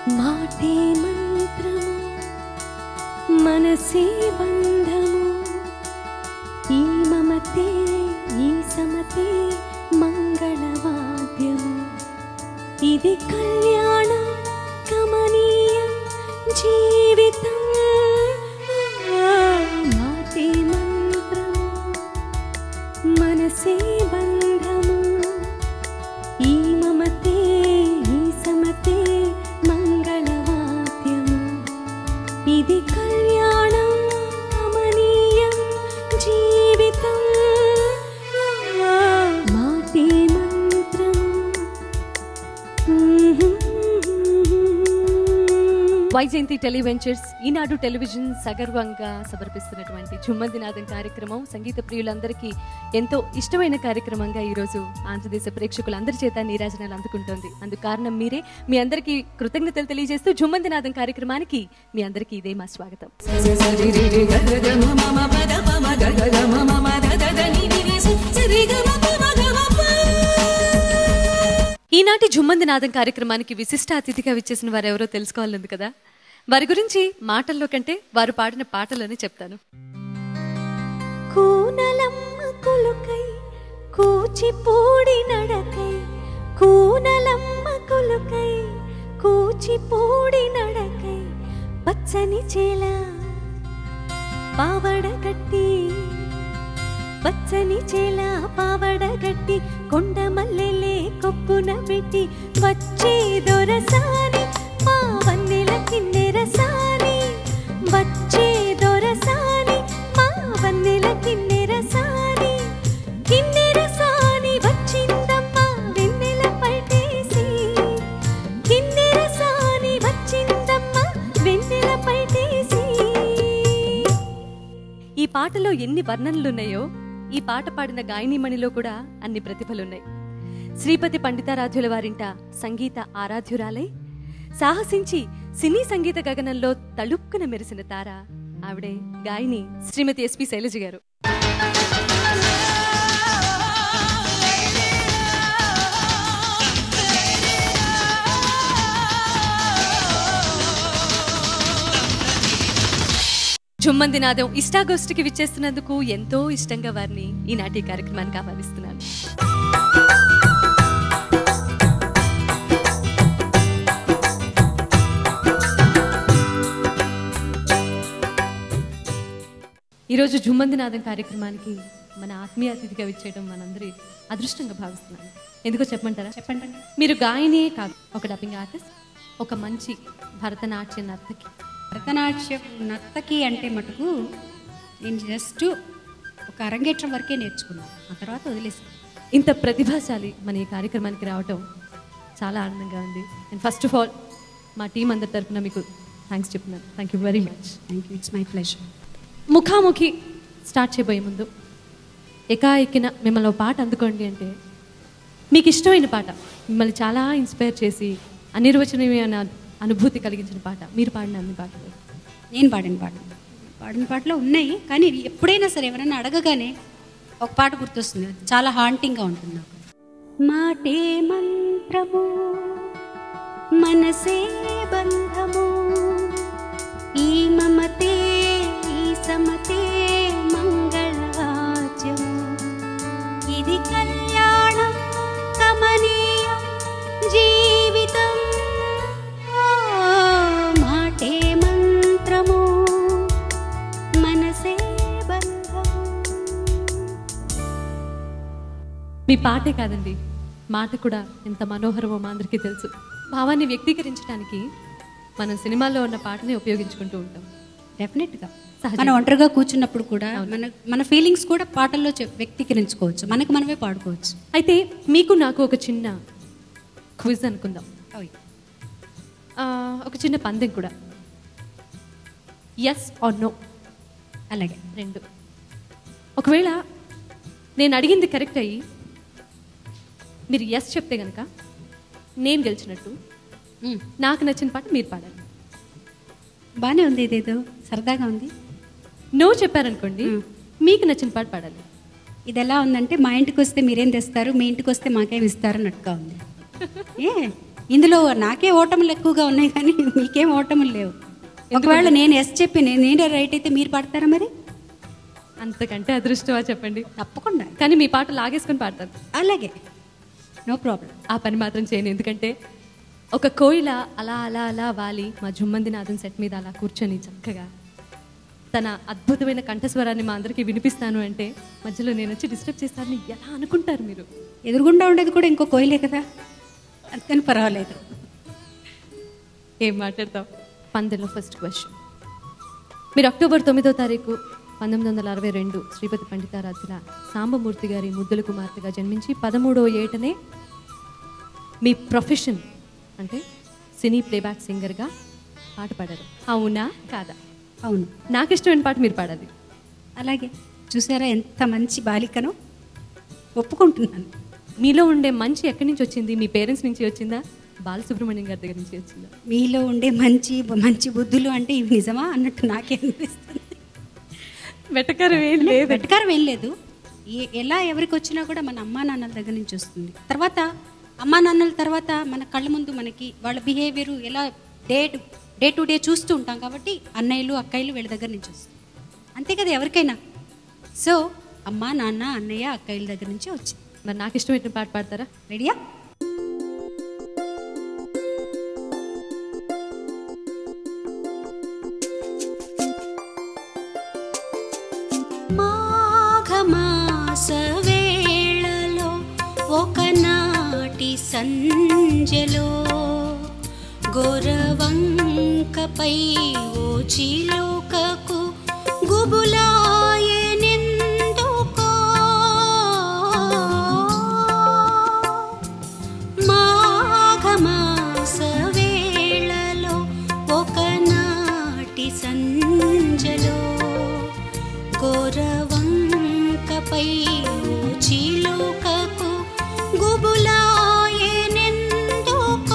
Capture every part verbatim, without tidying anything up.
మాటే మంత్రము మనసే బంధము ఈ మమతే ఈ సమతే మంగళవాద్యము ఇది కళ్యాణం కమనీయం జీవితం మాటే మంత్రము మనసే బంధము ఈ మమతే ఈ సమతే మంగళవాద్యము ఇది కళ్యాణం కమనీయం జీవితం మాటే మంత్రము. వైజయంతి టెలివెంచర్స్ ఈనాడు టెలివిజన్ సగర్వంగా సమర్పిస్తున్నటువంటి ఝుమ్మందినాదం కార్యక్రమం సంగీత ప్రియులందరికీ ఎంతో ఇష్టమైన కార్యక్రమంగా ఈరోజు ఆంధ్రదేశ ప్రేక్షకులందరి చేత నీరాజనాలు అందుకుంటోంది. అందుకు కారణం మీరే. మీ అందరికీ కృతజ్ఞతలు తెలియజేస్తూ ఝుమ్మందినాదం కార్యక్రమానికి మీ అందరికీ ఇదే మా స్వాగతం. ఈనాటి ఝుమ్మందినాదం కార్యక్రమానికి విశిష్ట అతిథిగా విచ్చేసిన వారు ఎవరో తెలుసుకోవాలంది కదా. వారి గురించి మాటల్లో కంటే వారు పాడిన పాటలని చెప్తాను. కూనలమ్మ కొలుకై కూచిపూడి నడకై కూనలమ్మ కొలుకై కూచిపూడి నడకై పచ్చని చేల పావడగట్టి పచ్చని చేల పావడగట్టి కొండ మల్లెలే కొప్పున పెట్టి వచ్చే దొరసాని మా వన్నెల కిన్నెరసాని వచ్చే దొరసాని మా వన్నెల కిన్నెరసాని కిన్నెరసాని వచ్చిందమ్మా వెన్నెల పైటేసి కిన్నెరసాని వచ్చిందమ్మా వెన్నెల పైటేసి. ఈ పాటలో ఎన్ని వర్ణనలున్నాయో ఈ పాట పాడిన గాయనీమణిలో కూడా అన్ని ప్రతిభలున్నాయి. శ్రీపతి పండితారాధ్యుల వారింట సంగీత ఆరాధ్యురాలై సాహసించి సినీ సంగీత గగనంలో తళుక్కున మెరిసిన తార ఆవిడే గాయని శ్రీమతి ఎస్పి శైలజ గారు. ఝుమ్మందినాదం ఇష్టాగోష్ఠికి విచ్చేస్తున్నందుకు ఎంతో ఇష్టంగా వారిని ఈనాటి కార్యక్రమానికి ఆహ్వానిస్తున్నాను. ఈరోజు ఝుమ్మందినాదం కార్యక్రమానికి మన ఆత్మీయ అతిథిగా విచ్చేయడం మనందరి అదృష్టంగా భావిస్తున్నాను. ఎందుకో చెప్పమంటారా? చెప్పండి. మీరు గాయనియే కాదు, ఒక డబ్బింగ్ ఆర్టిస్ట్, ఒక మంచి భరతనాట్య నర్తకి. భరతనాట్యం నర్తకి అంటే మటుకు నేను జస్ట్ ఒక అరంగేట్రం వరకే నేర్చుకున్నాను, ఆ తర్వాత వదిలేసాను. ఇంత ప్రతిభాశాలి మన ఈ కార్యక్రమానికి రావటం చాలా ఆనందంగా ఉంది. అండ్ ఫస్ట్ ఆఫ్ ఆల్ మా టీం అందరి తరఫున మీకు థ్యాంక్స్ చెప్తున్నాను. Thank you very much. Thank you, it's my pleasure. ముఖాముఖి స్టార్ట్ చేయబోయే ముందు ఎకాఎక్కిన మిమ్మల్ని ఒక పాట అందుకోండి అంటే మీకు ఇష్టమైన పాట, మిమ్మల్ని చాలా ఇన్స్పైర్ చేసి అనిర్వచనీయమైన అనుభూతి కలిగించిన పాట, మీరు పాడిన అన్ని పాటలు. నేను పాడిన పాట పాడిన పాటలో ఉన్నాయి, కానీ ఎప్పుడైనా సరే ఎవరైనా అడగగానే ఒక పాట గుర్తొస్తుంది, చాలా హాంటింగ్గా ఉంటుంది నాకు. మాటే మంత్రము మనసే బంధము ఈ మమతే ఈ సమతే మంగళవాద్యము ఇది కళ్యాణం కమనీయం జీవితం మాటే మంత్రము మనసే బంధము. మీ పాటే కాదండి, మాట కూడా ఎంత మనోహరమో మా అందరికీ తెలుసు. భావాన్ని వ్యక్తీకరించడానికి మనం సినిమాల్లో ఉన్న పాటని ఉపయోగించుకుంటూ ఉంటాం. డెఫినెట్గా మనం ఒంటరిగా కూర్చున్నప్పుడు కూడా మన మన ఫీలింగ్స్ కూడా పాటల్లో వ్యక్తీకరించుకోవచ్చు, మనకు మనమే పాడుకోవచ్చు. అయితే మీకు నాకు ఒక చిన్న క్విజ్ అనుకుందాం, ఒక చిన్న పందెం కూడా. ఎస్ ఆర్ నో, అలాగే రెండు. ఒకవేళ నేను అడిగింది కరెక్ట్ అయ్యి మీరు ఎస్ చెప్తే కనుక నేను గెలిచినట్టు, నాకు నచ్చిన పాట మీరు పాడాలి. బాగానే ఉంది, ఇదేదో సరదాగా ఉంది. నో చెప్పారనుకోండి, మీకు నచ్చిన పాట పాడాలి. ఇది ఎలా ఉందంటే మా ఇంటికి వస్తే మీరేం తెస్తారు, మీ ఇంటికి వస్తే మాకేం ఇస్తారు అన్నట్టుగా ఉంది. ఏ ఇందులో నాకే ఓటములు ఎక్కువగా ఉన్నాయి కానీ మీకేం ఓటములు లేవు. ఒకవేళ నేను ఎస్ చెప్పి నేను నేనే రైట్ అయితే మీరు పాడతారా మరి? అంతకంటే అదృష్టమా చెప్పండి. తప్పకుండా. కానీ మీ పాట లాగేసుకొని పాడతారు. అలాగే, నో ప్రాబ్లం. ఆ పని మాత్రం చేయను. ఎందుకంటే ఒక కోయిల అలా అలా అలా వాలి మా జుమ్మంది నాదం సెట్ మీద అలా కూర్చొని చక్కగా తన అద్భుతమైన కంఠస్వరాన్ని మా అందరికీ వినిపిస్తాను అంటే మధ్యలో నేను వచ్చి డిస్టర్బ్ చేస్తానని ఎలా అనుకుంటారు మీరు? ఎదురుగుండా ఉండేది కూడా ఇంకో కోయిలే కదా, అందుకని పర్వాలేదు. ఏం మాట్లాడతాం? పందెంలో ఫస్ట్ క్వశ్చన్. మీరు అక్టోబర్ తొమ్మిదో తారీఖు పంతొమ్మిది వందల అరవై రెండు శ్రీపతి పండితారాధ్యుల సాంబమూర్తి గారి ముద్దుల కుమార్తెగా జన్మించి పదమూడవ ఏటనే మీ ప్రొఫెషన్ అంటే సినీ ప్లేబ్యాక్ సింగర్గా పాట పాడారు. అవునా కాదా? అవును. నాకు ఇష్టమైన పాట మీరు పాడాలి. అలాగే, చూసారా ఎంత మంచి బాలికను, ఒప్పుకుంటున్నాను. మీలో ఉండే మంచి ఎక్కడి నుంచి వచ్చింది? మీ పేరెంట్స్ నుంచి వచ్చిందా, బాలసుబ్రహ్మణ్యం గారి దగ్గర నుంచి వచ్చిందా? మీలో ఉండే మంచి మంచి బుద్ధులు అంటే ఇవి నిజమా అన్నట్టు నాకే అనిపిస్తుంది. వెటకారం ఏం లేదు. వెటకారం ఏం లేదు. ఏ ఎలా ఎవరికి వచ్చినా కూడా మన అమ్మా నాన్నల దగ్గర నుంచి వస్తుంది. తర్వాత అమ్మా నాన్నల తర్వాత మన కళ్ళ ముందు మనకి వాళ్ళ బిహేవియర్ ఎలా డే డే టు డే చూస్తూ ఉంటాం కాబట్టి అన్నయ్యలు అక్కయ్యలు వీళ్ళ దగ్గర నుంచి వస్తుంది. అంతే కదా ఎవరికైనా. సో అమ్మా నాన్న అన్నయ్య అక్కయ్యల దగ్గర నుంచి వచ్చింది. మరి నాకు ఇష్టమైన పాట పాడతారా? రెడీయా? మాఘమాస వేళలో ఒకనాటి సంజలో గోరవంకపై ఓ చిలుకకు గుబులాయెనెందుకో. మాఘమాస వేళలో ఒకనాటి సంజలో గోరవంకపై ఓ చిలుకకు గుబులాయెనెందుకో.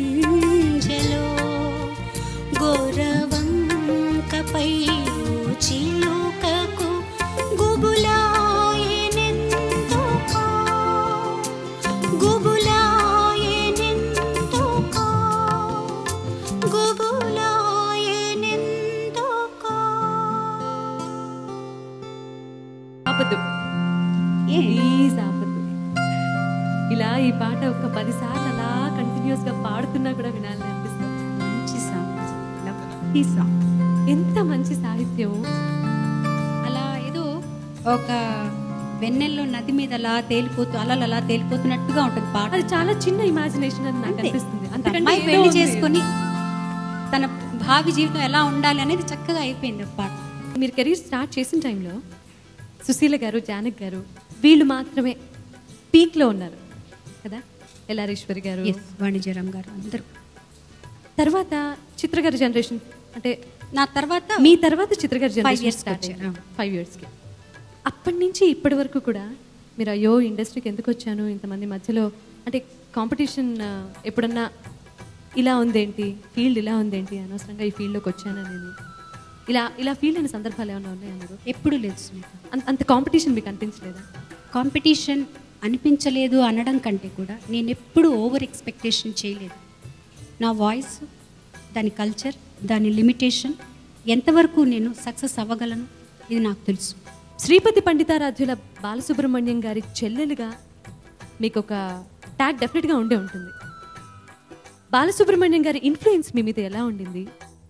సంజలో గోరవంకపై చిలుకకు గుబులాయెనెందుకో గుబులాయెనెందుకో గుబులాయెనెందుకో. ఆపద్దు, ప్లీజ్ ఆపద్దు. ఇలా ఈ పాట ఒక పది సార్లు అలా కంటిన్యూస్ గా పాడుతున్నా కూడా వినాలని అనిపిస్తుంది. మంచి సాంగ్, లవ్లీ సాంగ్, ఎంత మంచి సాహిత్యం. అలా ఏదో ఒక వెన్నెల్లో నది మీద అలా తేలిపోతూ అలలు అలా తేలిపోతున్నట్టుగా ఉంటుంది పాట. అది చాలా చిన్న ఇమాజినేషన్ అని నాకు అనిపిస్తుంది. అమ్మాయి పెళ్లి చేసుకుని తన భావి జీవితం ఎలా ఉండాలి అనేది చక్కగా అయిపోయింది ఆ పాట. మీరు కెరీర్ స్టార్ట్ చేసిన టైంలో సుశీల గారు, జానక్ గారు వీళ్ళు మాత్రమే పీక్లో ఉన్నారు కదా, ఎల్లారేశ్వరి గారు, వాణిజ్యరామ్ గారు అందరూ. తర్వాత చిత్ర గారి జనరేషన్, అంటే నా తర్వాత మీ తర్వాత చిత్ర గారి ఫైవ్ జనరేషన్ ఇయర్స్ స్టార్ట్ అయ్యారు. ఫైవ్ ఇయర్స్కి అప్పటి నుంచి ఇప్పటి వరకు కూడా మీరు అయ్యో ఇండస్ట్రీకి ఎందుకు వచ్చాను ఇంతమంది మధ్యలో, అంటే కాంపిటీషన్ ఎప్పుడన్నా ఇలా ఉందేంటి, ఫీల్డ్ ఇలా ఉందేంటి, అనవసరంగా ఈ ఫీల్డ్లోకి వచ్చాను నేను, ఇలా ఇలా ఫీల్ అయిన సందర్భాలు ఏమైనా ఉన్నాయా మీరు? ఎప్పుడు లేదు స్మిత. అంత అంత కాంపిటీషన్ మీకు అనిపించలేదా? కాంపిటీషన్ అనిపించలేదు అనడం కంటే కూడా నేను ఎప్పుడు ఓవర్ ఎక్స్పెక్టేషన్ చేయలేదు. నా వాయిస్, దాని కల్చర్, దాని లిమిటేషన్, ఎంతవరకు నేను సక్సెస్ అవ్వగలను ఇది నాకు తెలుసు. శ్రీపతి పండితారాధ్యుల బాలసుబ్రహ్మణ్యం గారి చెల్లెలుగా మీకు ఒక ట్యాగ్ డెఫినెట్గా ఉండే ఉంటుంది. బాలసుబ్రహ్మణ్యం గారి ఇన్ఫ్లుయెన్స్ మీ మీద ఎలా ఉండింది?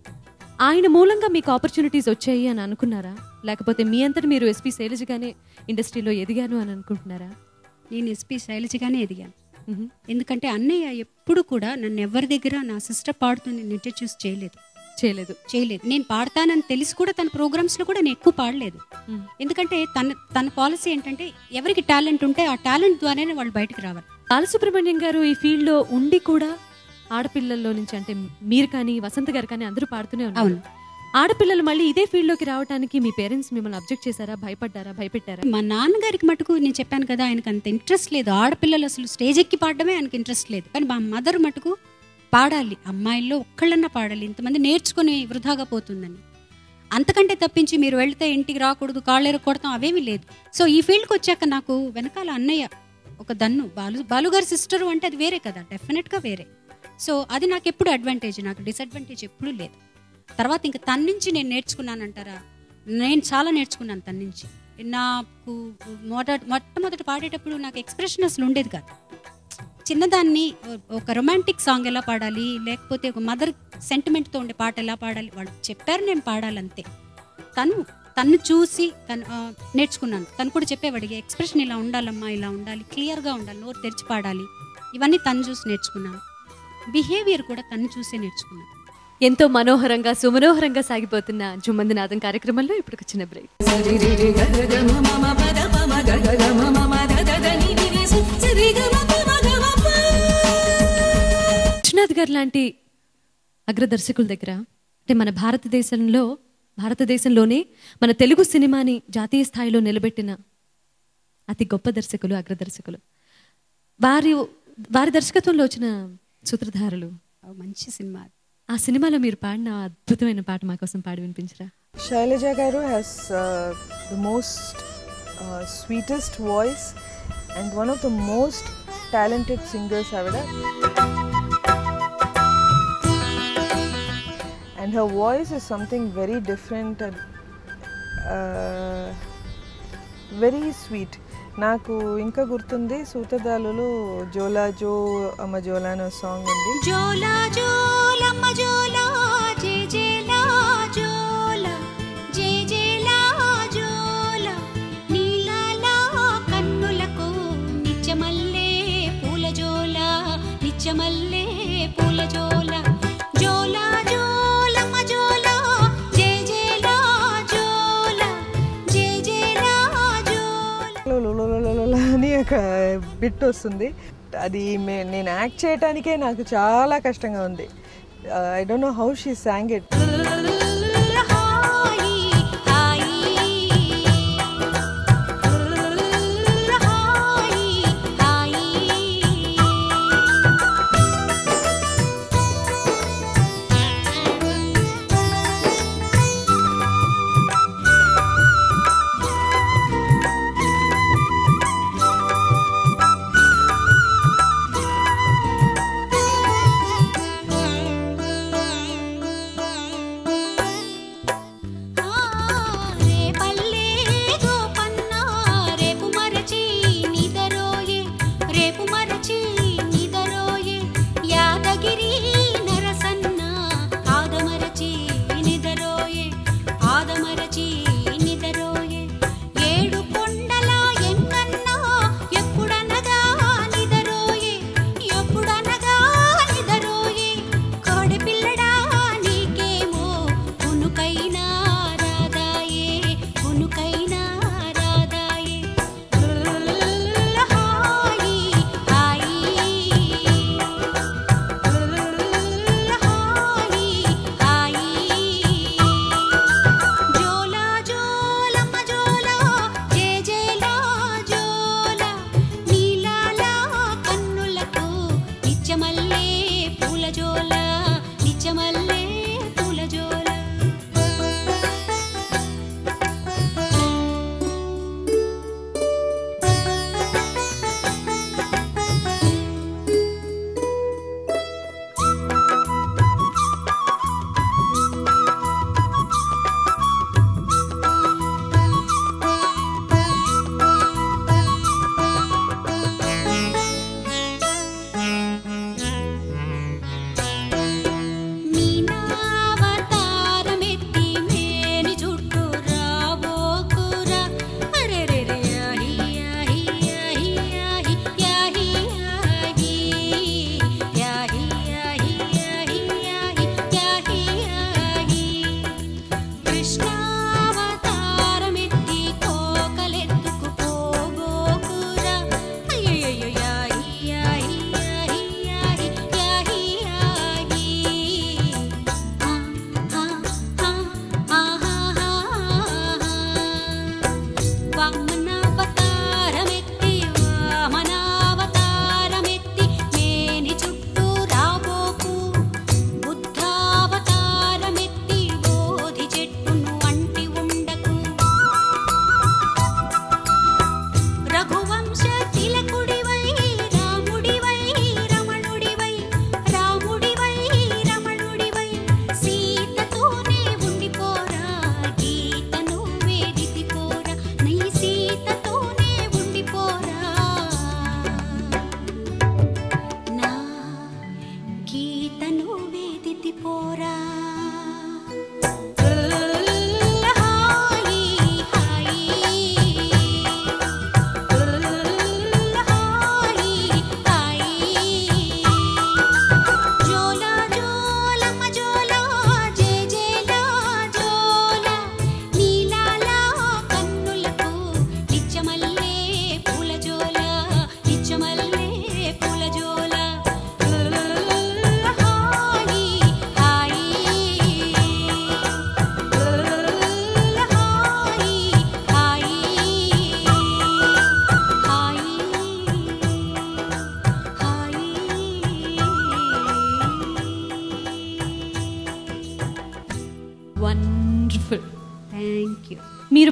ఆయన మూలంగా మీకు ఆపర్చునిటీస్ వచ్చాయి అని అనుకున్నారా, లేకపోతే మీ అంతటి మీరు ఎస్పీ శైలజగానే ఇండస్ట్రీలో ఎదిగాను అని అనుకుంటున్నారా? నేను ఎస్పీ శైలజగానే ఎదిగాను. ఎందుకంటే అన్నయ్య ఎప్పుడు కూడా నన్ను ఎవరి దగ్గర నా సిస్టర్ పాడుతుంది నేను ఇంట్రడ్యూస్ చేయలేదు చేయలేదు చేయలేదు నేను పాడతానని తెలిసి కూడా తన ప్రోగ్రామ్స్లో కూడా నేను ఎక్కువ పాడలేదు. ఎందుకంటే తన తన పాలసీ ఏంటంటే ఎవరికి టాలెంట్ ఉంటే ఆ టాలెంట్ ద్వారానే వాళ్ళు బయటకు రావాలి. బాలసుబ్రహ్మణ్యం గారు ఈ ఫీల్డ్లో ఉండి కూడా ఆడపిల్లల్లో నుంచి, అంటే మీరు కానీ వసంత గారు కానీ అందరూ పాడుతూనే ఉన్నారు. ఆడపిల్లలు మళ్ళీ ఇదే ఫీల్డ్లోకి రావడానికి మీ పేరెంట్స్ మిమ్మల్ని అబ్జెక్ట్ చేశారా, భయపడ్డారా, భయపెట్టారా? మా నాన్నగారికి మటుకు నేను చెప్పాను కదా, ఆయనకు అంత ఇంట్రెస్ట్ లేదు. ఆడపిల్లలు అసలు స్టేజ్ ఎక్కి పాడడమే ఆయనకి ఇంట్రెస్ట్ లేదు. కానీ మా మదర్ మటుకు పాడాలి, అమ్మాయిల్లో ఒక్కళ్ళన్నా పాడాలి, ఇంతమంది నేర్చుకుని వృధాగా పోతుందని. అంతకంటే తప్పించి మీరు వెళ్తే ఇంటికి రాకూడదు, కాళ్ళేరు కొడతాం అవేమీ లేదు. సో ఈ ఫీల్డ్కి వచ్చాక నాకు వెనకాల అన్నయ్య ఒక దన్ను, బాలు బాలుగారి సిస్టరు అంటే అది వేరే కదా, డెఫినెట్గా వేరే. సో అది నాకు ఎప్పుడు అడ్వాంటేజ్, నాకు డిసడ్వాంటేజ్ ఎప్పుడూ లేదు. తర్వాత ఇంకా తన నుంచి నేను నేర్చుకున్నానంటారా, నేను చాలా నేర్చుకున్నాను తన నుంచి. నాకు మొదట మొట్టమొదటి పాడేటప్పుడు నాకు ఎక్స్ప్రెషన్ అసలు ఉండేది కాదు. చిన్నదాన్ని ఒక రొమాంటిక్ సాంగ్ ఎలా పాడాలి, లేకపోతే ఒక మదర్ సెంటిమెంట్తో ఉండే పాట ఎలా పాడాలి వాళ్ళు చెప్పారు, నేను పాడాలంతే. తను తను చూసి తను నేర్చుకున్నాను. తను కూడా చెప్పేవాడు ఎక్స్ప్రెషన్ ఇలా ఉండాలమ్మా, ఇలా ఉండాలి, క్లియర్గా ఉండాలి, నోరు తెరిచి పాడాలి, ఇవన్నీ తను చూసి నేర్చుకున్నాను. బిహేవియర్ కూడా తను చూసే నేర్చుకున్నాను. ఎంతో మనోహరంగా సుమనోహరంగా సాగిపోతున్న జుమ్మంది నాదం కార్యక్రమంలో ఇప్పుడు ఒక చిన్న బ్రేక్. విశ్వనాథ్ గారు లాంటి అగ్రదర్శకుల దగ్గర, అంటే మన భారతదేశంలో భారతదేశంలోనే మన తెలుగు సినిమాని జాతీయ స్థాయిలో నిలబెట్టిన అతి గొప్ప దర్శకులు, అగ్రదర్శకులు, వారి వారి దర్శకత్వంలో వచ్చిన సూత్రధారులు మంచి సినిమా. ఆ సినిమాలో మీరు పాడిన అద్భుతమైన పాట మా కోసం పాడి వినిపించరా? శైలజ గారు has uh, the most uh, sweetest voice and one of the most talented singers avida, and her voice is something very different and uh, very sweet. నాకు ఇంకా గుర్తుంది సూతదాలులో జోలా జో అమ్మ జోలా అనే సాంగ్ ఉంది. జోలా జోలమ్మ జోలా జే జేలా జోలా జే జేలా జోలా నీలాలా కన్నులకు నిత్యమల్లే పూల జోలా నిత్యమల్లే పూల జోలా జోలా జోలమ్మ జోలా జే జేలా జోలా జే జేలా జోలా అని ఒక బిట్ వస్తుంది. అది నేను యాక్ట్ చేయడానికే నాకు చాలా కష్టంగా ఉంది. I don't know how she sang it.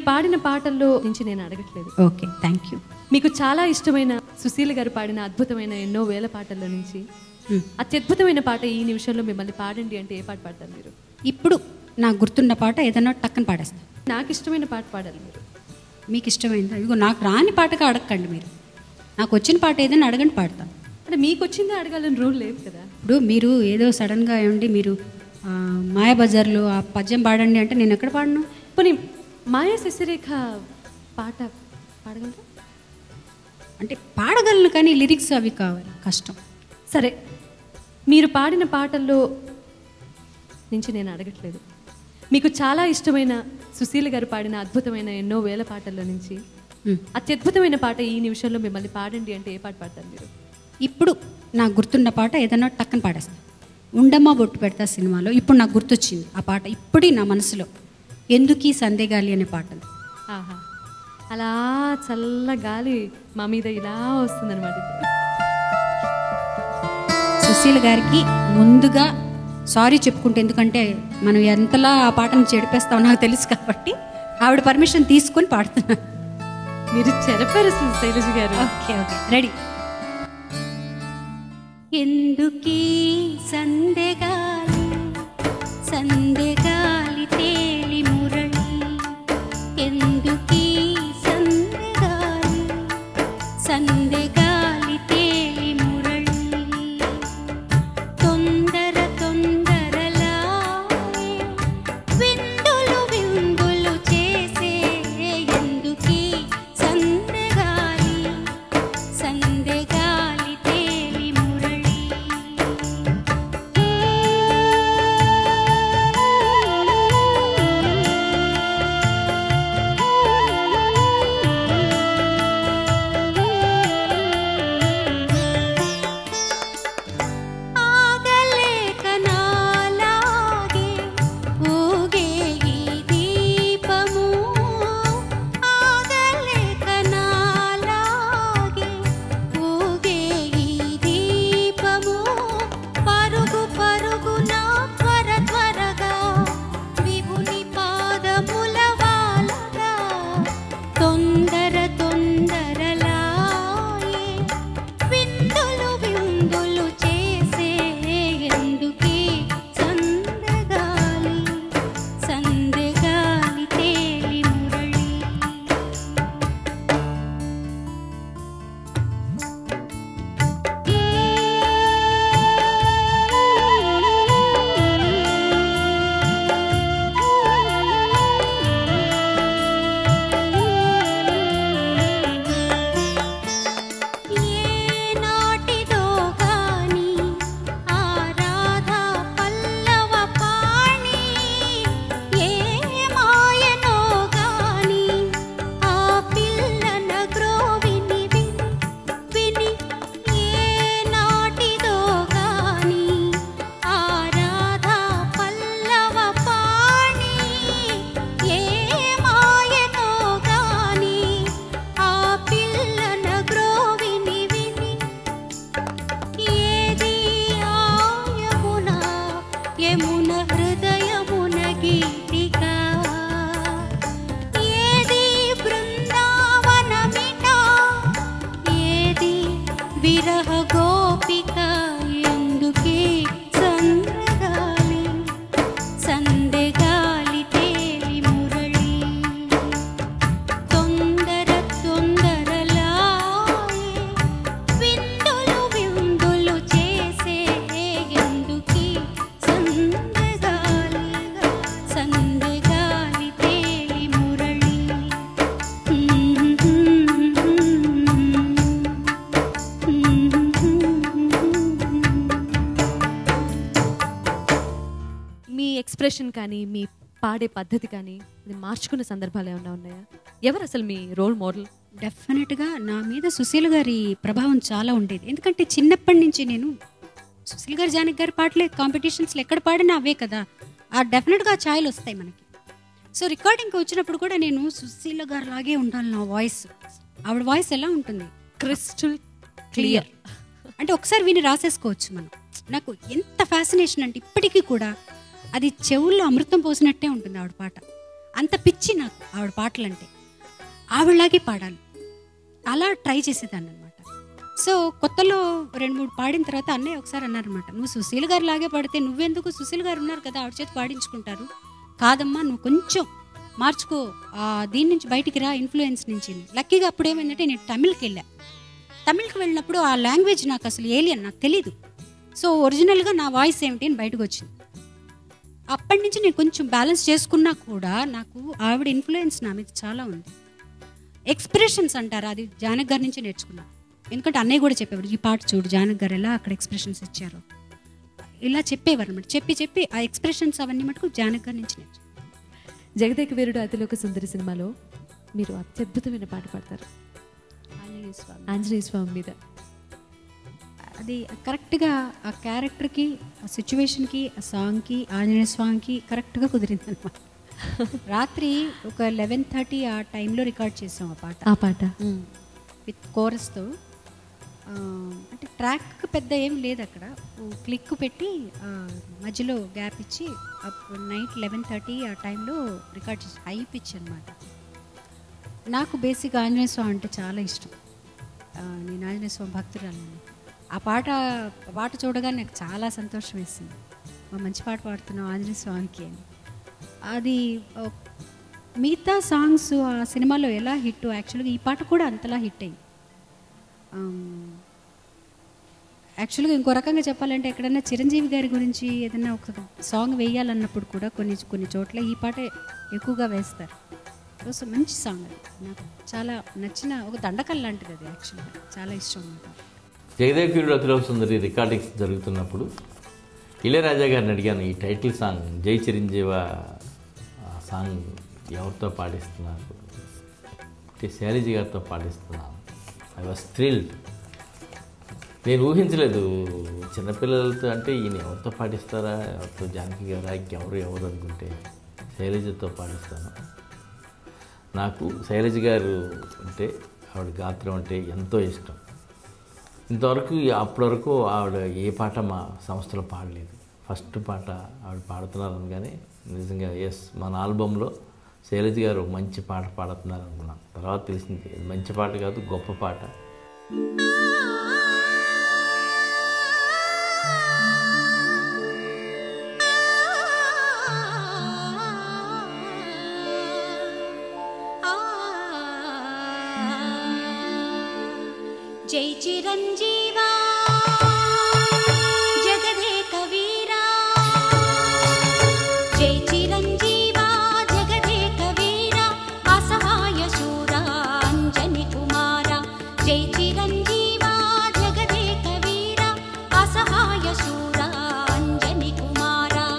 పాడిన పాటల్లో నుంచి నేను అడగట్లేదు. Okay, thank you. మీకు చాలా ఇష్టమైన సుశీల గారు పాడిన అద్భుతమైన ఎన్నో వేల పాటల్లో నుంచి అత్యద్భుతమైన పాట ఈ నిమిషంలో మిమ్మల్ని పాడండి అంటే ఏ పాట పాడతారు మీరు? ఇప్పుడు నాకు గుర్తున్న పాట ఏదైనా టక్కన పాడేస్తాను. నాకు ఇష్టమైన పాట పాడాలి మీరు. మీకు ఇష్టమైందా? ఇదిగో నాకు రాని పాటగా అడగండి మీరు. నాకు వచ్చిన పాట ఏదైనా అడగండి, పాడతాను. అంటే మీకు వచ్చిందే అడగాలని రూల్ లేదు కదా. ఇప్పుడు మీరు ఏదో సడన్గా ఏమండి మీరు ఆ, మాయాబజార్లో ఆ పద్యం పాడండి అంటే నేను ఎక్కడ పాడను? పోనీ మాయా శశిరేఖ పాట పాడగలరా? అంటే పాడగలను కానీ లిరిక్స్ అవి కావాలి, కష్టం. సరే, మీరు పాడిన పాటల్లో నుంచి నేను అడగట్లేదు. మీకు చాలా ఇష్టమైన సుశీల గారు పాడిన అద్భుతమైన ఎన్నో వేల పాటల్లో నుంచి అత్యద్భుతమైన పాట ఈ నిమిషంలో మిమ్మల్ని పాడండి అంటే ఏ పాట పాడతారు మీరు? ఇప్పుడు నాకు గుర్తున్న పాట ఏదైనా టక్కన పాడేస్తాను. ఉండమ్మా బొట్టు పెడతా సినిమాలో ఇప్పుడు నాకు గుర్తొచ్చింది ఆ పాట, ఇప్పుడే నా మనసులో. ఎందుకీ సందేగాలి అనే పాట. ఆహా, అలా చల్ల గాలి మా మీద ఇలా వస్తుందన్నమాట. సుశీల గారికి ముందుగా సారీ చెప్పుకుంటే, ఎందుకంటే మనం ఎంతలా ఆ పాటను చెడిపేస్తామో నాకు తెలుసు కాబట్టి ఆవిడ పర్మిషన్ తీసుకొని పాడుతున్నాను. మీరు చెరపారు శైలజ గారు. Okay okay, ready. ఎందుకీ సందెగాలి సందెగాలి తేలి మురళి, ఎందుకీ సందెగాలి సందెగాలి తేలి మురళి, తొందర తొందరలా విందులు విందులు చేసే, ఎందుకీ సందెగాలి సందెగాలి తేలి మురళి. ఆగలేక నాలాగే ఊగే ఈ దీపము, ఆగలేక నాలాగే ఊగే ఈ దీపము, పరుగు పరుగున త్వర త్వరగా విభుని పాదముల వాలగా, తొందర తొందరలాయే విందులు విందులు చేసే, ఎందుకీ సందెగాలి సందెగాలి తేలి మురళి. ఏ నాటిదో గాని ఆ రాధా పల్లవ పాణి, ఏ మాయనో గాని ఆ పిల్లన గ్రోవిని విని విని, ఏ నాటిదో గాని ఆ రాధా పల్లవ పాణి, ఏ మాయనో గాని ఆ పిల్లన గ్రోవిని విని, ఏది ఆ యమున యమున హృదయమున గీతిక, ఏది బృందావనమిట, ఏది విరహ గోపిక, ఎందుకీ సందెగాలి సందెగాలి తేలి మురళి, తొందర తొందరలాయే విందులు విందులు చేసే, ఎందుకీ సందెగాలి సందెగాలి తేలి మురళి. మీ ఎక్స్ప్రెషన్ కానీ మీ పాడే పద్ధతి కానీ ఇది మార్చుకున్న సందర్భాలు ఏమైనా ఉన్నాయా? ఎవరు అసలు మీ రోల్ మోడల్? డెఫినెట్గా నా మీద సుశీల గారి ప్రభావం చాలా ఉండేది. ఎందుకంటే చిన్నప్పటి నుంచి నేను సుశీల గారి, జానకి గారి పాటలే కాంపిటీషన్స్లో ఎక్కడ పాడినా అవే కదా, ఆ డెఫినెట్గా ఆ ఛాయలు వస్తాయి మనకి. సో రికార్డింగ్కి వచ్చినప్పుడు కూడా నేను సుశీల గారు లాగే ఉండాలి నా వాయిస్. ఆవిడ వాయిస్ ఎలా ఉంటుంది? Crystal clear. అంటే ఒకసారి విని రాసేసుకోవచ్చు మనం. నాకు ఎంత ఫ్యాసినేషన్ అంటే ఇప్పటికీ కూడా అది చెవుల్లో అమృతం పోసినట్టే ఉంటుంది ఆవిడ పాట. అంత పిచ్చి నాకు ఆవిడ పాటలంటే. ఆవిడలాగే పాడాలి అలా ట్రై చేసేదాన్ని అనమాట. సో కొత్తలో రెండు మూడు పాడిన తర్వాత అన్నయ్య ఒకసారి అన్నారనమాట, నువ్వు సుశీల్ గారు లాగే పాడితే నువ్వెందుకు, సుశీల్ గారు ఉన్నారు కదా ఆవిడ చేతి పాడించుకుంటారు. కాదమ్మా నువ్వు కొంచెం మార్చుకో, దీని నుంచి బయటికి రా, ఇన్ఫ్లుయెన్స్ నుంచి. లక్కీగా అప్పుడు ఏమైందంటే నేను తమిళ్కి వెళ్ళా. తమిళ్కి వెళ్ళినప్పుడు ఆ లాంగ్వేజ్ నాకు అసలు ఏలియన్, నాకు తెలీదు. సో ఒరిజినల్గా నా వాయిస్ ఏమిటి అని బయటకు వచ్చింది. అప్పటి నుంచి నేను కొంచెం బ్యాలెన్స్ చేసుకున్నా కూడా నాకు ఆవిడ ఇన్ఫ్లుయెన్స్ నా మీద చాలా ఉంది. ఎక్స్ప్రెషన్స్ అంటారు, అది జానకి గారి నుంచి నేర్చుకున్నాను. ఎందుకంటే అన్నయ్య కూడా చెప్పేవారు, ఈ పాట చూడు జానకి గారు ఎలా అక్కడ ఎక్స్ప్రెషన్స్ ఇచ్చారు, ఇలా చెప్పేవారు అనమాట. చెప్పి చెప్పి ఆ ఎక్స్ప్రెషన్స్ అవన్నీ మటుకు జానకి గారి నుంచి నేర్చుకున్నాను. జగదేక వీరుడు అతిలోక సుందరి సినిమాలో మీరు అత్యద్భుతమైన పాట పాడతారు ఆంజనేయ స్వామి ఆంజనేయ స్వామి మీద. అది కరెక్ట్గా ఆ క్యారెక్టర్కి, ఆ సిచ్యువేషన్కి, ఆ సాంగ్కి, ఆంజనేయ స్వామికి కరెక్ట్గా కుదిరింది అనమాట. రాత్రి ఒక లెవెన్ థర్టీ ఆ టైంలో రికార్డ్ చేసాం ఆ పాట. ఆ పాట విత్ కోరస్తో. అంటే ట్రాక్ పెద్ద ఏం లేదు అక్కడ, క్లిక్ పెట్టి మధ్యలో గ్యాప్ ఇచ్చి నైట్ లెవెన్ థర్టీ ఆ టైంలో రికార్డ్ చేసి హై పిచ్ అనమాట. నాకు బేసిక్ ఆంజనేయ స్వామి అంటే చాలా ఇష్టం. నేను ఆంజనేయ స్వామి భక్తురాలని. ఆ పాట పాట చూడగానే నాకు చాలా సంతోషం వేసింది, మంచి పాట పాడుతున్నావు ఆంజనేయ స్వామికి అని. అది మిగతా సాంగ్స్ ఆ సినిమాలో ఎలా హిట్, యాక్చువల్గా ఈ పాట కూడా అంతలా హిట్ అయ్యింది. యాక్చువల్గా ఇంకో రకంగా చెప్పాలంటే ఎక్కడైనా చిరంజీవి గారి గురించి ఏదైనా ఒక సాంగ్ వేయాలన్నప్పుడు కూడా కొన్ని కొన్ని చోట్ల ఈ పాటే ఎక్కువగా వేస్తారు. సో మంచి సాంగ్, అది నాకు చాలా నచ్చిన ఒక దండకల్ లాంటిది, అది యాక్చువల్గా చాలా ఇష్టం అన్నమాట. జగదేక వీరుడు అతిలోక సుందరి రికార్డింగ్స్ జరుగుతున్నప్పుడు ఇళయరాజా గారిని అడిగాను, ఈ టైటిల్ సాంగ్ జై చిరంజీవ సాంగ్ ఎవరితో పాడిస్తున్నారు అంటే శైలజ గారితో పాడిస్తున్నాను. I was thrilled. నేను ఊహించలేదు చిన్నపిల్లలతో అంటే ఈయన ఎవరితో పాడిస్తారా, ఎవరితో జానకి గారా, ఇంకెవరు ఎవరు అనుకుంటే శైలజతో పాడిస్తాను. నాకు శైలజ గారు అంటే ఆవిడ గాత్రం అంటే ఎంతో ఇష్టం. ఇంతవరకు అప్పటి వరకు ఆవిడ ఏ పాట మా సంస్థలో పాడలేదు. ఫస్ట్ పాట ఆవిడ పాడుతున్నారు అనగానే నిజంగా ఎస్ మన ఆల్బంలో శైలజ గారు మంచి పాట పాడుతున్నారు అనుకున్నాను. తర్వాత తెలిసింది మంచి పాట కాదు, గొప్ప పాట. జై చిరంజీవా జగదేక వీరా, జై చిరంజీవా జగదేక వీరా, అసహాయ శూరా అంజని కుమారా. జై చిరంజీవా జగదేక వీరా, అసహాయ శూరా అంజని కుమారా.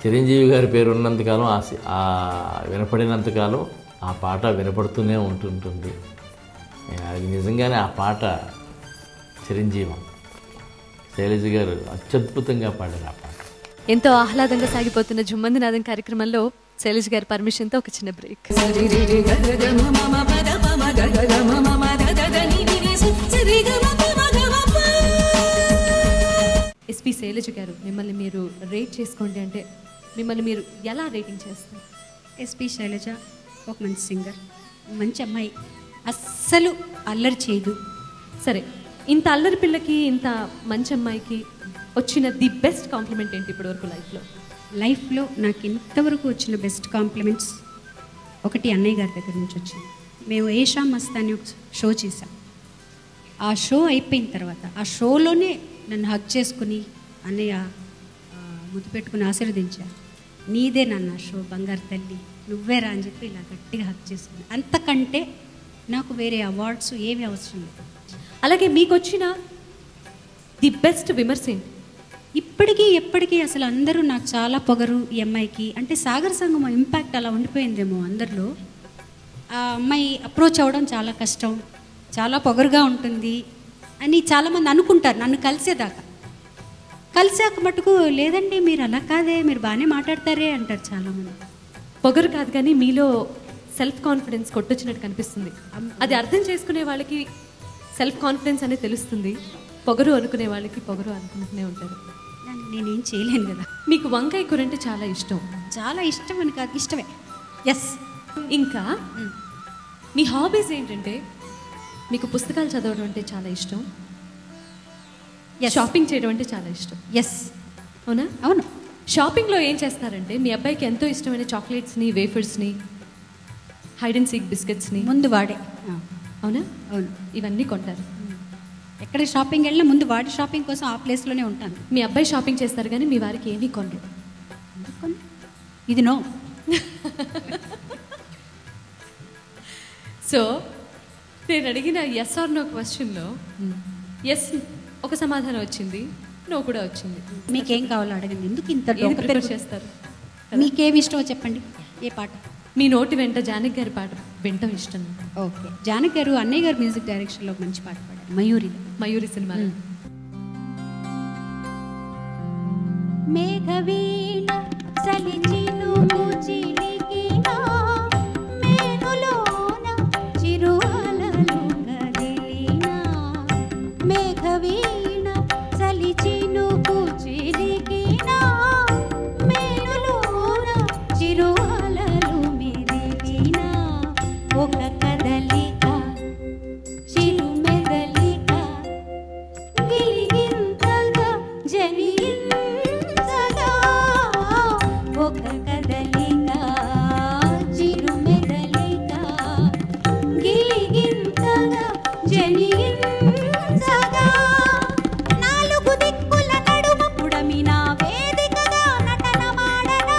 చిరంజీవి గారి పేరు ఉన్నంతకాలం ఆ సి- ఆ వినపడినంతకాలం ఆ పాట వినపడుతూనే ఉంటుంటుంది. అది నిజంగానే ఆ పాట చిరంజీవం. శైలజ గారు అత్యద్భుతంగా పాడారు ఆ పాట. ఎంతో ఆహ్లాదంగా సాగిపోతున్న జుమ్మంది నాదం కార్యక్రమంలో శైలజ్ గారి పర్మిషన్తో ఒక చిన్న బ్రేక్. ఎస్పి శైలజ గారు, మిమ్మల్ని మీరు రేట్ చేసుకోండి అంటే మిమ్మల్ని మీరు ఎలా రేటింగ్ చేస్తారు? ఎస్పి శైలజ ఒక మంచి సింగర్, మంచి అమ్మాయి, అస్సలు అల్లరి చేయదు. సరే, ఇంత అల్లరి పిల్లకి ఇంత మంచి అమ్మాయికి వచ్చిన ది బెస్ట్ కాంప్లిమెంట్ ఏంటి ఇప్పటి వరకు లైఫ్లో? లైఫ్లో నాకు ఇంతవరకు వచ్చిన బెస్ట్ కాంప్లిమెంట్స్ ఒకటి అన్నయ్య గారి దగ్గర నుంచి వచ్చింది. మేము ఏషా మస్త్ అని ఒక షో చేసాం. ఆ షో అయిపోయిన తర్వాత ఆ షోలోనే నన్ను హగ్ చేసుకుని అన్నయ్య ఆ, ముద్దు పెట్టుకుని ఆశీర్వదించారు. నీదే నన్న షో, బంగారు తల్లి నువ్వేరా అని చెప్పి ఇలా గట్టిగా హగ్ చేసుకుని. అంతకంటే నాకు వేరే అవార్డ్స్ ఏవి అవసరం లేదు. అలాగే మీకు వచ్చిన ది బెస్ట్ విమర్శ ఏంటి? ఇప్పటికీ ఎప్పటికీ అసలు అందరూ నాకు చాలా పొగరు ఈ అమ్మాయికి, అంటే సాగర్ సంగమం ఇంపాక్ట్ అలా ఉండిపోయిందేమో అందరిలో. ఆ అమ్మాయి అప్రోచ్ అవ్వడం చాలా కష్టం, చాలా పొగరుగా ఉంటుంది అని చాలామంది అనుకుంటారు నన్ను కలిసేదాకా. కలిసాక మటుకు లేదండి మీరు అలా కాదే, మీరు బాగానే మాట్లాడతారే అంటారు చాలామంది. పొగరు కాదు కానీ మీలో సెల్ఫ్ కాన్ఫిడెన్స్ కొట్టొచ్చినట్టు కనిపిస్తుంది. అది అర్థం చేసుకునే వాళ్ళకి సెల్ఫ్ కాన్ఫిడెన్స్ అనేది తెలుస్తుంది, పొగరు అనుకునే వాళ్ళకి పొగరు అనుకుంటూనే ఉంటారు. దాన్ని నేనేం చేయలేను కదా. మీకు వంకాయ కూర అంటే చాలా ఇష్టం. చాలా ఇష్టం అని కాదు, ఇష్టమే. ఎస్. ఇంకా మీ హాబీస్ ఏంటంటే మీకు పుస్తకాలు చదవడం అంటే చాలా ఇష్టం, షాపింగ్ చేయడం అంటే చాలా ఇష్టం. ఎస్. అవునా? అవును. షాపింగ్లో ఏం చేస్తారంటే మీ అబ్బాయికి ఎంతో ఇష్టమైన చాక్లెట్స్ని, వేఫర్స్ని, హైడ్ అండ్ సీక్ బిస్కెట్స్ని ముందు వాడే. ఆ, అవునా? అవును. ఇవన్నీ కొంటారు. ఎక్కడ షాపింగ్ వెళ్ళినా ముందు వాడి షాపింగ్ కోసం ఆ ప్లేస్లోనే ఉంటాను. మీ అబ్బాయి షాపింగ్ చేస్తారు కానీ మీ వారికి ఏమీ కొనరు. ఎందుకని? ఇది నో. సో నేను అడిగిన ఎస్ ఆర్ నో క్వశ్చన్లో ఎస్ ఒక సమాధానం వచ్చింది, నో కూడా వచ్చింది. మీకేం కావాలో అడగండి. ఎందుకు ఇంత ఏది డొంక ప్రిఫర్ తిరుగు- చేస్తారు? మీకేమి ఇష్టమో చెప్పండి. ఏ పాట? మీ నోటి వెంట జానకి గారి పాట వింటాం ఇష్టం. ఓకే. జానకి గారు అన్నయ్య గారు మ్యూజిక్ డైరెక్షన్లో ఒక మంచి పాట పాడారు, మయూరి. మయూరి సినిమాలో. మేఘవీణ సలిచిను చిలికిన మేనులోన చిరుఅలలు కదిలిన మేఘవీణ సలిచిను చిలికిన మేనులోన చిరుఅలలు మెదిలిన ఒక కదలిక చిరు మెదలిక గిలిగింతగా జనించగా ఒక కదలిక చిరు మెదలిక గిలిగింతగా జనించగా నాలుగు దిక్కుల నడుమ పుడమిన వేదికగా నటనమాడనా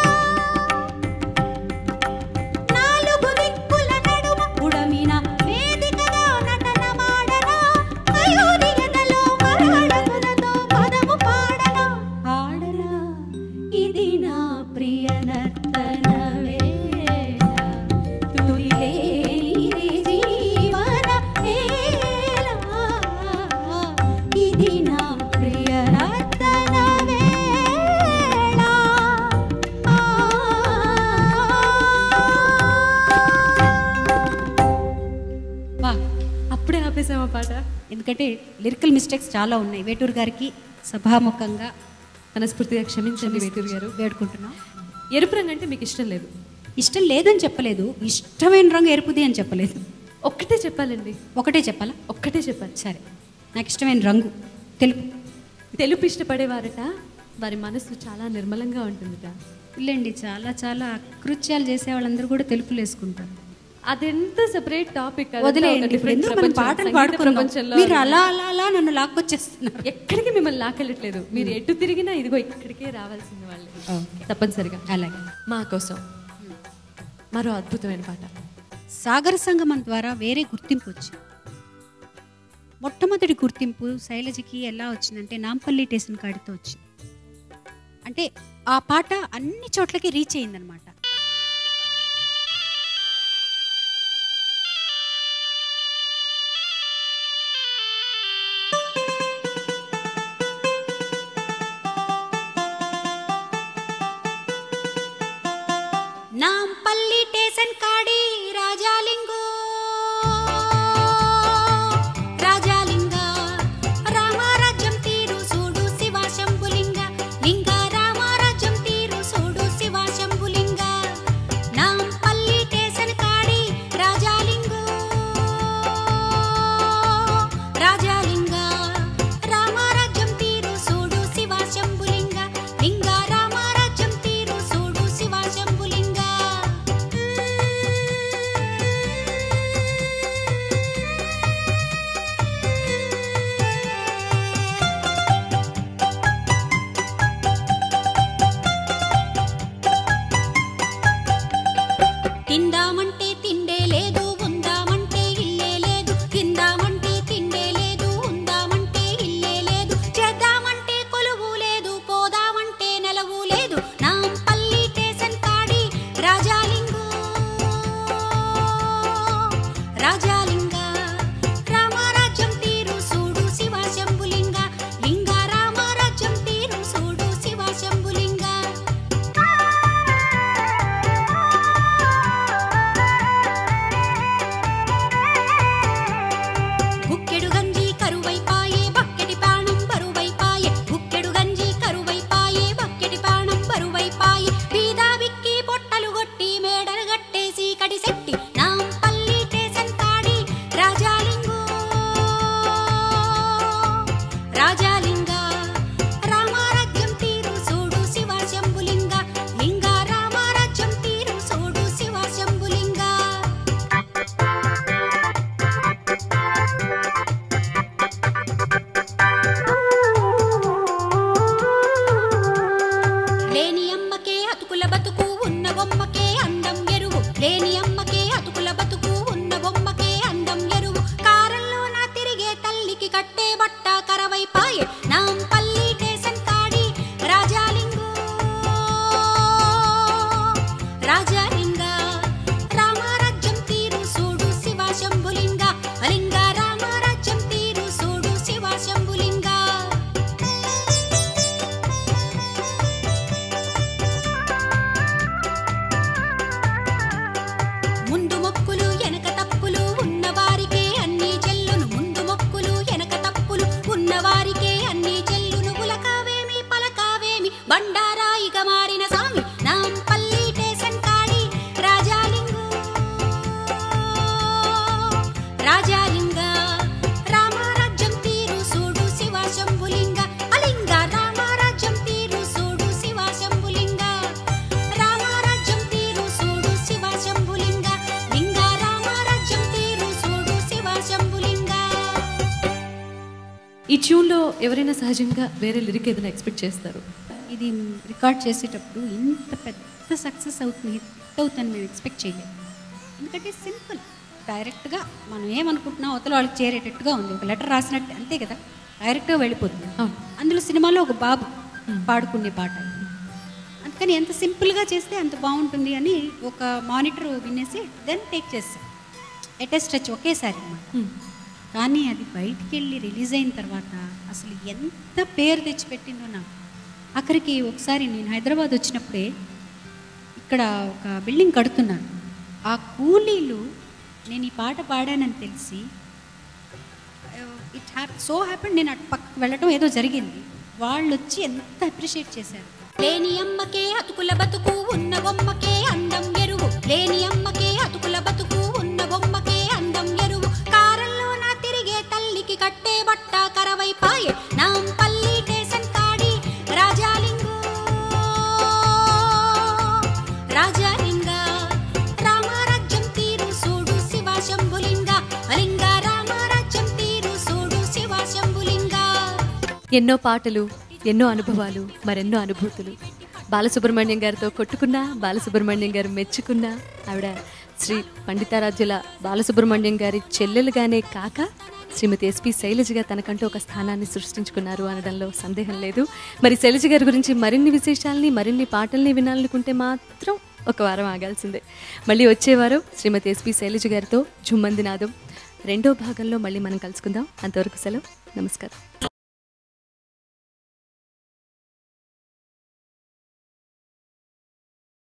నాలుగు దిక్కుల నడుమ పుడమిన వేదికగా నటనమాడనా అయోనియతలో మరాడకులతో పదము పాడనా ఆడనా ఇది నా ప్రియ నర్తన వేళ తులిలేనిది జీవన వేళ ఇది నా ప్రియ నర్తన వేళ ఆ వా. అప్పుడే ఆపేసామా పాట? ఎందుకంటే లిరికల్ మిస్టేక్స్ చాలా ఉన్నాయి. వేటూరు గారికి సభాముఖంగా మనస్ఫూర్తిగా క్షమించండి వేటూరు గారు. వేడుకుంటున్నాం. ఎరుపు రంగు అంటే మీకు ఇష్టం లేదు? ఇష్టం లేదని చెప్పలేదు, ఇష్టమైన రంగు ఎరుపుది అని చెప్పలేదు. ఒక్కటే చెప్పాలండి, ఒకటే చెప్పాలా? ఒక్కటే చెప్పాలి. సరే, నాకు ఇష్టమైన రంగు తెలుపు. తెలుపు ఇష్టపడేవారట వారి మనసు చాలా నిర్మలంగా ఉంటుందిట. ఇల్లండి, చాలా చాలా అకృత్యాలు చేసే వాళ్ళందరూ కూడా తెలుపులు వేసుకుంటారు. అదెంత సెపరేట్ టాపిక్. వదిలేయండి. ఇప్పుడు ఎందుకు మనం పాటలు పాడుకుందాం? మీరు అలా అలా అలా నన్ను లాక్కొచ్చేస్తున్నారు. ఎక్కడికి మిమ్మల్ని లాకెళ్ళట్లేదు. మీరు ఎటు తిరిగినా ఇదిగో ఇక్కడికే రావాల్సింది వాళ్ళే తప్పనిసరిగా. అలాగే మా కోసం మరో అద్భుతమైన పాట. సాగర సంగమం ద్వారా వేరే గుర్తింపు వచ్చింది. మొట్టమొదటి గుర్తింపు శైలజకి ఎలా వచ్చిందంటే నాంపల్లి స్టేషన్ కాడితో వచ్చింది. అంటే ఆ పాట అన్ని చోట్లకి రీచ్ అయిందనమాట. నాంపల్లి స్టేషన్ కాడి రాజాలింగో రాజాలింగ రామరాజ్యం తీరు చూడు శివ శంభులింగ లింగ రామరాజ్యం తీరు చూడు శివ శంభులింగ నాంపల్లి స్టేషన్ కాడి రాజాలింగో రాజాలింగ రామరాజ్యం తీరు చూడు శివ శంభులింగ లింగ రామరాజ్యం తీరు చూడు శివ శంభులింగ తిందామంటే తిండే లేదు ఉందామంటే ఇల్లే లేదు తిందామంటే తిండే లేదు ఉందామంటే ఇల్లే లేదు చేద్దామంటే కొలువు లేదు పోదామంటే నెలవు లేదు నాంపల్లి స్టేషన్ కాడి రాజాలింగో రాజాలింగ రామరాజ్యం తీరు చూడు శివ శంభులింగ లింగ రామరాజ్యం తీరు చూడు శివ శంభులింగ గుక్కెడు గంజి కరువైపాయే బక్కెటి ప్రాణం బరువైపాయే గుక్కెడు గంజి కరువైపాయే బక్కెటి ప్రాణం బరువైపాయే బీదా విక్కి పొట్టలు గొట్టి మేడలు గట్టేసి కడి సెట్టి నాంపల్లి స్టేషన్ కాడి రాజాలింగో రాజాలింగ రామరాజ్యం తీరు చూడు శివ శంభులింగ లింగ రామరాజ్యం తీరు చూడు శివ శంభులింగ లేని అమ్మకే అతుకుల బతుకు ఉన్న బొమ్మకే అందం ఎరువు లేని అమ్మకే అతుకుల బతుకు ఉన్న బొమ్మకే అందం ఎరువు కారంలో నా తిరిగే తల్లికి కట్టే బట్ట కరవైపాయే నాంపల్లి స్టేషన్ కాడి రాజాలింగో రాజాలింగ రామరాజ్యం తీరు చూడు శివ శంభులింగ లింగ రామరాజ్యం తీరు చూడు శివ శంభులింగ ముందు మొక్కులు వెనక తప్పులు ఉన్నవారికే అన్ని చెల్లును ముందు మొక్కులు వెనక తప్పులు ఉన్నవారికే అన్ని చెల్లును ఉలకావేమి పలకావేమి బండారాయిగా మారిన సామి నాంపల్లి స్టేషన్ కాడి రాజాలింగో రాజాలింగ రామరాజ్యం తీరు చూడు శివ శంభులింగ అలింగ రామరాజ్యం తీరు చూడు శివ శంభులింగ రామరాజ్యం తీరు చూడు శివ శంభులింగ లింగ రామరాజ్యం తీరు చూడు శివ శంభులింగ ఈ ట్యూన్లో ఎవరైనా సహజంగా వేరే లిరిక్ ఏదైనా ఎక్స్పెక్ట్ చేస్తారు? ఇది రికార్డ్ చేసేటప్పుడు ఇంత పెద్ద సక్సెస్ అవుతుంది హిట్ అవుతుందని మేము ఎక్స్పెక్ట్ చేయలేదు. ఎందుకంటే సింపుల్ డైరెక్ట్గా మనం ఏమనుకుంటున్నాం అవతల వాళ్ళకి చేరేటట్టుగా ఉంది. ఒక లెటర్ రాసినట్టు అంతే కదా, డైరెక్ట్గా వెళ్ళిపోతుంది. అవును. అందులో సినిమాలో ఒక బాబు పాడుకునే పాట. అందుకని ఎంత సింపుల్గా చేస్తే అంత బాగుంటుంది అని ఒక మానిటర్ వినేసి దెన్ టేక్ చేస్తాం ఎటెస్ట్ టచ్ ఒకేసారి అన్నమాట. కానీ అది బయటికి వెళ్ళి రిలీజ్ అయిన తర్వాత అసలు ఎంత పేరు తెచ్చిపెట్టిందో నాకు. అక్కడికి ఒకసారి నేను హైదరాబాద్ వచ్చినప్పుడే ఇక్కడ ఒక బిల్డింగ్ కడుతున్నాను. ఆ కూలీలు నేను ఈ పాట పాడానని తెలిసి ఇట్ హ్యాప్ సో హ్యాపెండ్ నేను అటు పక్కకు వెళ్ళటం ఏదో జరిగింది. వాళ్ళు వచ్చి ఎంత అప్రిషియేట్ చేశారు. లేని అమ్మకే అతుకుల బతుకు ఉన్న బొమ్మకే అందం ఎరువు లేని అమ్మకే అతుకుల బతుకు ఉన్న బొమ్మకే అందం ఎరువు కారంలో నా తిరిగే తల్లికి కట్టే బట్ట కరవైపాయే నాంపల్లి స్టేషన్ కాడి రాజాలింగో రాజాలింగ రామరాజ్యం తీరు చూడు శివ శంభులింగ లింగ రామరాజ్యం తీరు చూడు శివ శంభులింగ. ఎన్నో పాటలు, ఎన్నో అనుభవాలు, మరెన్నో అనుభూతులు. బాలసుబ్రహ్మణ్యం గారితో కొట్టుకున్నా, బాలసుబ్రహ్మణ్యం గారు మెచ్చుకున్నా, ఆవిడ శ్రీ పండితారాధ్యుల బాలసుబ్రహ్మణ్యం గారి చెల్లెలుగానే కాక శ్రీమతి ఎస్పి శైలజగా తనకంటూ ఒక స్థానాన్ని సృష్టించుకున్నారు అనడంలో సందేహం లేదు. మరి శైలజ గారి గురించి మరిన్ని విశేషాలని మరిన్ని పాటల్ని వినాలనుకుంటే మాత్రం ఒక వారం ఆగాల్సిందే. మళ్ళీ వచ్చేవారం శ్రీమతి ఎస్పి శైలజ గారితో జుమ్మంది నాదం రెండో భాగంలో మళ్ళీ మనం కలుసుకుందాం. అంతవరకు సెలవు, నమస్కారం.